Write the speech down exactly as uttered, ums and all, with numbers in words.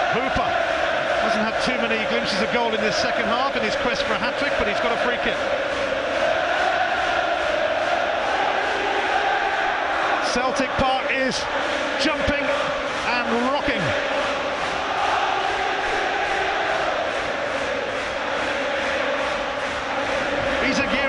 Hooper hasn't had too many glimpses of goal in this second half in his quest for a hat-trick, but he's got a free kick. Celtic Park is jumping and rocking. He's a gear